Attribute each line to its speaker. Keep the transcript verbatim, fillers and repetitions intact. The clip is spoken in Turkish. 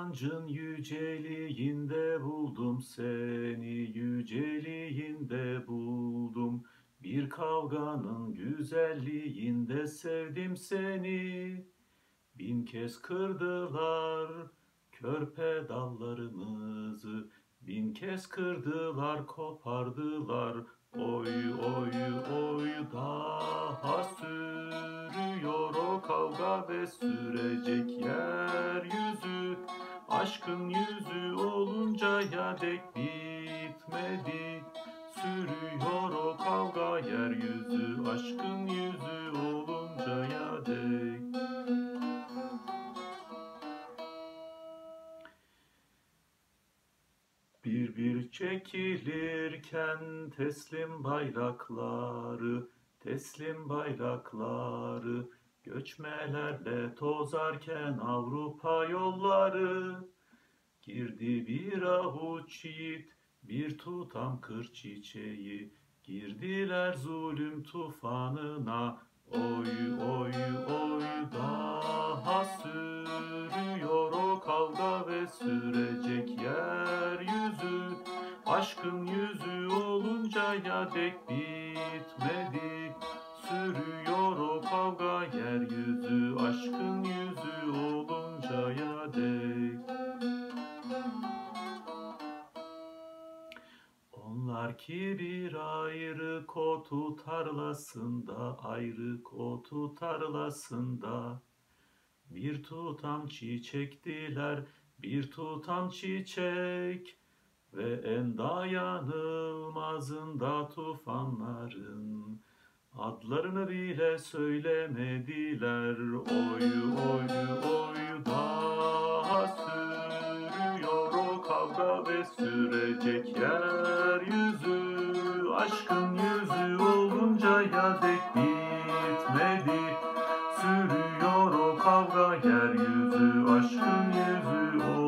Speaker 1: inancın yüceliğinde buldum seni, yüceliğinde buldum. Bir kavganın güzelliğinde sevdim seni. Bin kez kırdılar körpe dallarımızı, bin kez kırdılar, kopardılar. Oy oy oy, daha sürüyor o kavga ve sürecek yeryüzü. Aşkın yüzü oluncaya dek bitmedi. Sürüyor o kavga yeryüzü, aşkın yüzü oluncaya dek. Bir bir çekilirken teslim bayrakları, teslim bayrakları, göçmelerle tozarken Avrupa yolları. Girdi bir avuç yiğit, bir tutam kır çiçeği, girdiler zulüm tufanına. Oy oy oy, daha sürüyor o kavga ve sürecek yeryüzü. Aşkın yüzü oluncaya dek bitmedi. Sürüyor o kavga yeryüzü, aşkın yüzü oluncaya dek. Onlar ki bir ayrı kotu tarlasında, ayrı kotu tarlasında, bir tutam çiçektiler, bir tutam çiçek. Ve en dayanılmazında tufanların adlarını bile söylemediler. Oy oy oy, daha sürüyor o kavga ve sürecek yeryüzü. Aşkın yüzü oluncaya dek bitmedi. Sürüyor o kavga yeryüzü, aşkın yüzü